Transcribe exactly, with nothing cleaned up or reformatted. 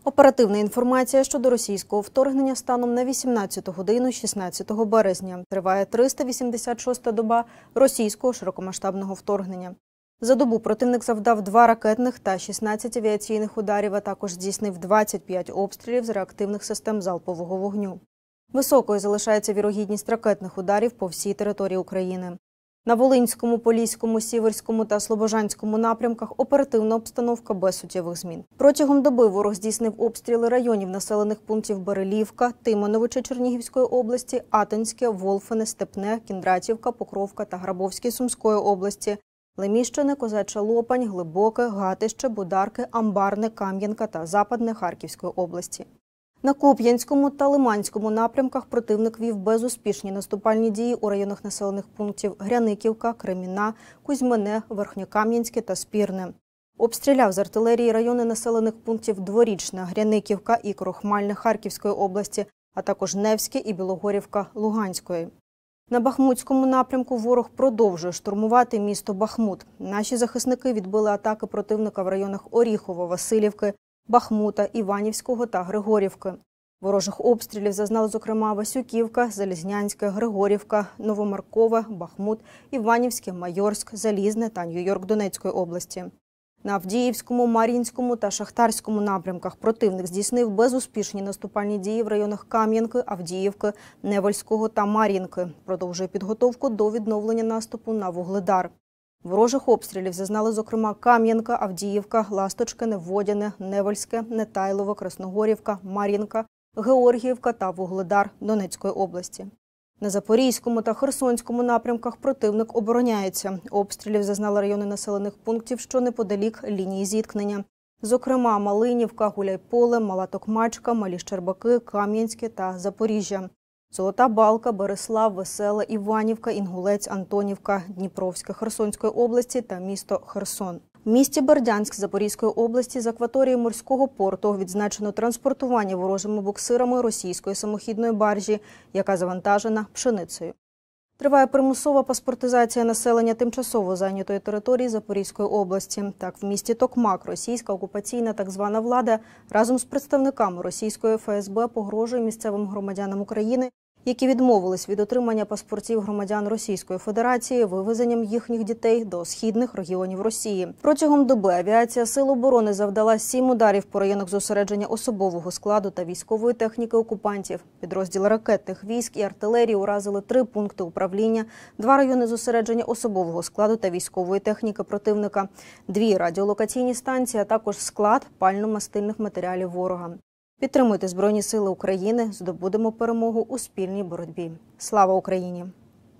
Оперативна інформація щодо російського вторгнення станом на вісімнадцяту годину шістнадцятого березня. Триває триста вісімдесят шоста доба російського широкомасштабного вторгнення. За добу противник завдав два ракетних та шістнадцять авіаційних ударів, а також здійснив двадцять п'ять обстрілів з реактивних систем залпового вогню. Високою залишається вірогідність ракетних ударів по всій території України. На Волинському, Поліському, Сіверському та Слобожанському напрямках оперативна обстановка без суттєвих змін. Протягом доби ворог здійснив обстріли районів населених пунктів Берелівка, Тимоновича Чернігівської області, Атинське, Волфине, Степне, Кіндратівка, Покровка та Грабовське Сумської області, Леміщине, Козача Лопань, Глибоке, Гатище, Бударки, Амбарне, Кам'янка та Западне Харківської області. На Куп'янському та Лиманському напрямках противник вів безуспішні наступальні дії у районах населених пунктів Гряниківка, Креміна, Кузьмине, Верхньокам'янське та Спірне. Обстріляв з артилерії райони населених пунктів Дворічна, Гряниківка і Крохмальне Харківської області, а також Невське і Білогорівка Луганської. На Бахмутському напрямку ворог продовжує штурмувати місто Бахмут. Наші захисники відбили атаки противника в районах Оріхова, Василівки, Бахмута, Іванівського та Григорівки. Ворожих обстрілів зазнали, зокрема, Васюківка, Залізнянське, Григорівка, Новомаркове, Бахмут, Іванівське, Майорськ, Залізне та Нью-Йорк Донецької області. На Авдіївському, Мар'їнському та Шахтарському напрямках противник здійснив безуспішні наступальні дії в районах Кам'янки, Авдіївки, Невельського та Мар'їнки. Продовжує підготовку до відновлення наступу на Вугледар. Ворожих обстрілів зазнали, зокрема, Кам'янка, Авдіївка, Ласточкине, Водяне, Невельське, Нетайлово, Красногорівка, Мар'їнка, Георгіївка та Вугледар Донецької області. На Запорізькому та Херсонському напрямках противник обороняється. Обстрілів зазнали райони населених пунктів, що неподалік лінії зіткнення. Зокрема, Малинівка, Гуляйполе, Мала Токмачка, Малі Щербаки, Кам'янське та Запоріжжя. Золота Балка, Береслав, Весела, Іванівка, Інгулець, Антонівка, Дніпровська Херсонської області та місто Херсон. В місті Бердянськ Запорізької області з акваторії морського порту відзначено транспортування ворожими буксирами російської самохідної баржі, яка завантажена пшеницею. Триває примусова паспортизація населення тимчасово зайнятої території Запорізької області. Так, в місті Токмак російська окупаційна так звана влада разом з представниками російської еф ес бе погрожує місцевим громадянам України, які відмовились від отримання паспортів громадян Російської Федерації, вивезенням їхніх дітей до східних регіонів Росії. Протягом доби авіація Сил оборони завдала сім ударів по районах зосередження особового складу та військової техніки окупантів. Підрозділи ракетних військ і артилерії уразили три пункти управління, два райони зосередження особового складу та військової техніки противника, дві радіолокаційні станції, а також склад пально-мастильних матеріалів ворога. Підтримуйте Збройні сили України, здобудемо перемогу у спільній боротьбі. Слава Україні!